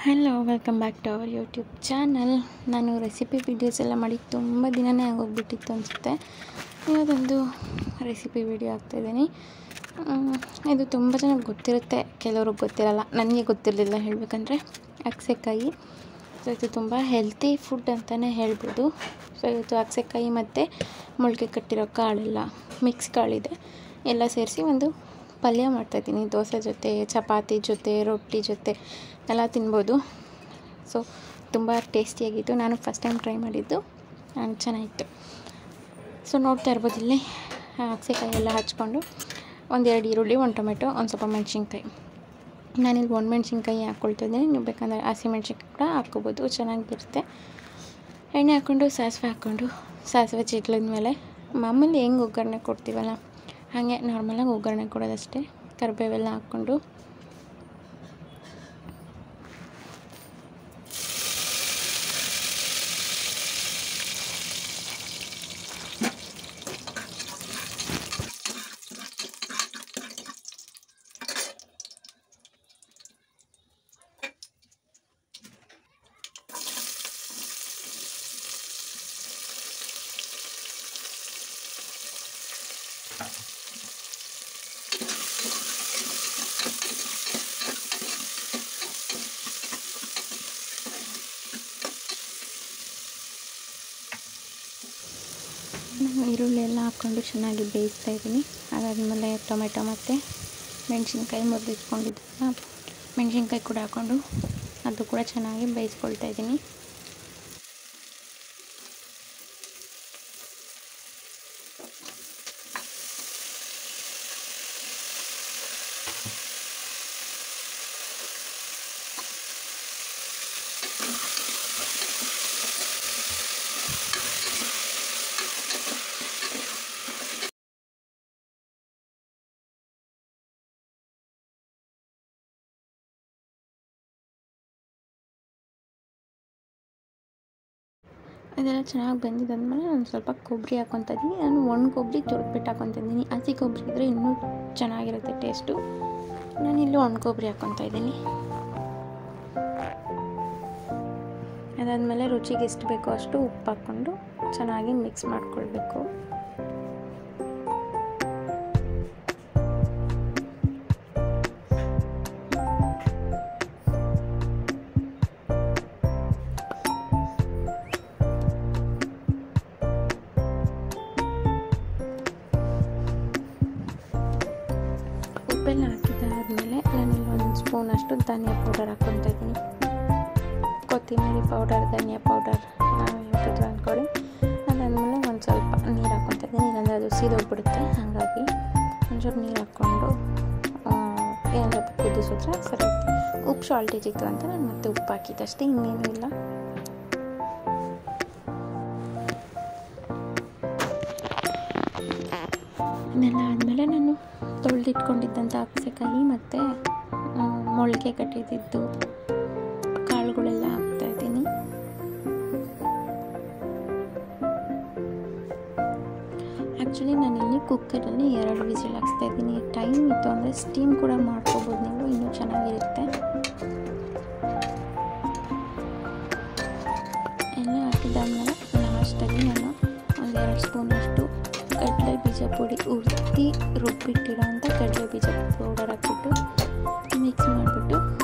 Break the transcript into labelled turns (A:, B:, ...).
A: Hello, welcome back to our YouTube channel. ನಾನು recipe videos ಎಲ್ಲ ಮಾಡಿ ತುಂಬ ದಿನವೇ ಆಗೋಗ್ಬಿಟ್ಟಿತ್ತು ಅನಿಸುತ್ತೆ. ಇವತ್ತೊಂದು ರೆಸಿಪಿ ವೀಡಿಯೋ ಹಾಕ್ತಾಯಿದ್ದೀನಿ. ಇದು ತುಂಬ ಚೆನ್ನಾಗಿ ಗೊತ್ತಿರುತ್ತೆ, ಕೆಲವ್ರಿಗೆ ಗೊತ್ತಿರಲ್ಲ. ನನಗೆ ಗೊತ್ತಿರಲಿಲ್ಲ ಹೇಳಬೇಕಂದ್ರೆ. ಅಗಸೆಕಾಯಿ. ಸೊ ಇದು ತುಂಬ ಹೆಲ್ತಿ ಫುಡ್ ಅಂತಲೇ ಹೇಳ್ಬೋದು. ಸೊ ಇವತ್ತು ಅಗಸೆಕಾಯಿ ಮತ್ತು ಮೊಳಕೆ ಕಟ್ಟಿರೋ ಕಾಳೆಲ್ಲ ಮಿಕ್ಸ್ ಕಾಳಿದೆ, ಎಲ್ಲ ಸೇರಿಸಿ ಒಂದು ಪಲ್ಯ ಮಾಡ್ತಾಯಿದ್ದೀನಿ. ದೋಸೆ ಜೊತೆ, ಚಪಾತಿ ಜೊತೆ, ರೊಟ್ಟಿ ಜೊತೆ ಎಲ್ಲ ತಿನ್ಬೋದು. ಸೊ ತುಂಬ ಟೇಸ್ಟಿಯಾಗಿತ್ತು. ನಾನು ಫಸ್ಟ್ ಟೈಮ್ ಟ್ರೈ ಮಾಡಿದ್ದು, ಚೆನ್ನಾಗಿತ್ತು. ಸೊ ನೋಡ್ತಾ ಇರ್ಬೋದು, ಇಲ್ಲಿ ಅಗಸೆಕಾಯಿ ಎಲ್ಲ ಹಚ್ಕೊಂಡು 1-2 ಈರುಳ್ಳಿ, 1 ಟೊಮೆಟೊ, ಒಂದು ಸ್ವಲ್ಪ ಮೆಣಸಿನ್ಕಾಯಿ. ನಾನಿಲ್ಲಿ ಒಣಮೆಣ್ಸಿನ್ಕಾಯಿ ಹಾಕ್ಕೊಳ್ತಿದ್ದೀನಿ. ನೀವು ಬೇಕಂದರೆ ಹಸಿಮೆಣ್ಸಿನ್ಕಾಯಿ ಕೂಡ ಹಾಕ್ಕೋಬೋದು, ಚೆನ್ನಾಗಿರುತ್ತೆ. ಎಣ್ಣೆ ಹಾಕ್ಕೊಂಡು ಸಾಸಿವೆ ಹಾಕ್ಕೊಂಡು, ಸಾಸಿವೆ ಚಿಟ್ಲಿದ ಮೇಲೆ ಮಾಮೂಲಿ ಹೆಂಗೆ ಒಗ್ಗರಣೆ ಕೊಡ್ತೀವಲ್ಲ ಹಾಗೆ ನಾರ್ಮಲಾಗಿ ಒಗ್ಗರಣೆ ಕೊಡೋದಷ್ಟೇ. ಕರಿಬೇವೆಲ್ಲ ಹಾಕ್ಕೊಂಡು ನಾನು ಈರುಳ್ಳಿ ಎಲ್ಲ ಹಾಕ್ಕೊಂಡು ಚೆನ್ನಾಗಿ ಬೇಯಿಸ್ತಾ ಇದ್ದೀನಿ. ಅದಾದಮೇಲೆ ಟೊಮೆಟೊ ಮತ್ತು ಮೆಣಸಿನ್ಕಾಯಿ ಮುರಿದಿಟ್ಕೊಂಡಿದ್ದ ಮೆಣಸಿನ್ಕಾಯಿ ಕೂಡ ಹಾಕ್ಕೊಂಡು ಅದು ಕೂಡ ಚೆನ್ನಾಗಿ ಬೇಯಿಸ್ಕೊಳ್ತಾ ಇದ್ದೀನಿ. ಇದೆಲ್ಲ ಚೆನ್ನಾಗಿ ಬೆಂದಿದ್ದಾದ್ಮೇಲೆ ನಾನು ಸ್ವಲ್ಪ ಕೊಬ್ಬರಿ ಹಾಕ್ಕೊತಾ ಇದ್ದೀನಿ. ನಾನು ಒಣ ಕೊಬ್ಬರಿ ತುರಿದ್ಬಿಟ್ಟು ಹಾಕ್ಕೊತಾ ಇದ್ದೀನಿ. ಹಸಿ ಕೊಬ್ಬರಿ ಇದ್ದರೆ ಇನ್ನೂ ಚೆನ್ನಾಗಿರುತ್ತೆ ಟೇಸ್ಟು. ನಾನಿಲ್ಲಿ ಒಣ ಕೊಬ್ಬರಿ ಹಾಕ್ಕೊತಾ ಇದ್ದೀನಿ. ಅದಾದಮೇಲೆ ರುಚಿಗೆ ಎಷ್ಟು ಬೇಕೋ ಅಷ್ಟು ಉಪ್ಪು ಹಾಕ್ಕೊಂಡು ಚೆನ್ನಾಗಿ ಮಿಕ್ಸ್ ಮಾಡಿಕೊಳ್ಬೇಕು. ಉಪ್ಪೆಲ್ಲ ಹಾಕಿದ್ದಾದಮೇಲೆ ನಾನಿಲ್ಲಿ 1 ಸ್ಪೂನಷ್ಟು ಧನಿಯಾ ಪೌಡರ್ ಹಾಕ್ಕೊತಾ ಇದ್ದೀನಿ. ಕೊತ್ತಂಬರಿ ಪೌಡರ್, ಧನಿಯಾ ಪೌಡರ್ ಯಾವುದು ಅಂದ್ಕೊಳ್ಳಿ. ಅದಾದಮೇಲೆ ಒಂದು ಸ್ವಲ್ಪ ನೀರು ಹಾಕ್ಕೊತಾ ಇದ್ದೀನಿ. ಇಲ್ಲಾಂದರೆ ಅದು ಸೀದೋಗ್ಬಿಡುತ್ತೆ. ಹಾಗಾಗಿ ಒಂಚೂರು ನೀರು ಹಾಕ್ಕೊಂಡು ಸ್ವಲ್ಪ ಕುದಿಸಿದ್ರೆ ಸರಿ. ಉಪ್ಪು ಶಾರ್ಟೇಜ್ ಇತ್ತು ಅಂತ ನಾನು ಮತ್ತೆ ಉಪ್ಪು ಹಾಕಿದ್ದಷ್ಟೇ, ಇನ್ನೇನು ಇಲ್ಲ. ಇದೆಲ್ಲ ಆದಮೇಲೆ ನಾನು ತೊಳೆದಿಟ್ಕೊಂಡಿದ್ದಂಥ ಅಗಸೆಕಾಯಿ ಮತ್ತು ಮೊಳಕೆ ಕಟ್ಟಿದ್ದು ಕಾಳುಗಳೆಲ್ಲ ಹಾಕ್ತಾಯಿದ್ದೀನಿ. ಆ್ಯಕ್ಚುಲಿ ನಾನಿಲ್ಲಿ ಕುಕ್ಕರಲ್ಲಿ 2 ವಿಸಿಲ್ ಹಾಕ್ಸ್ತಾಯಿದ್ದೀನಿ. ಟೈಮ್ ಇತ್ತು ಅಂದರೆ ಸ್ಟೀಮ್ ಕೂಡ ಮಾಡ್ಕೋಬೋದು ನೀವು, ಇನ್ನೂ ಚೆನ್ನಾಗಿರುತ್ತೆ. ಎಲ್ಲ ಹಾಕಿದ್ದಾದ್ಮೇಲೆ ಲಾಸ್ಟಾಗಿ ನಾನು 1-2 ಸ್ಪೂನಷ್ಟು ಕಡಲೆ ಬೀಜ ಪುಡಿ, ರುಬ್ಬಿಟ್ಟಿರೋ ಅಂಥ ಕಡಲೆ ಬೀಜ ಪೌಡರ್ ಹಾಕ್ಬಿಟ್ಟು ಮಿಕ್ಸ್ ಮಾಡಿಬಿಟ್ಟು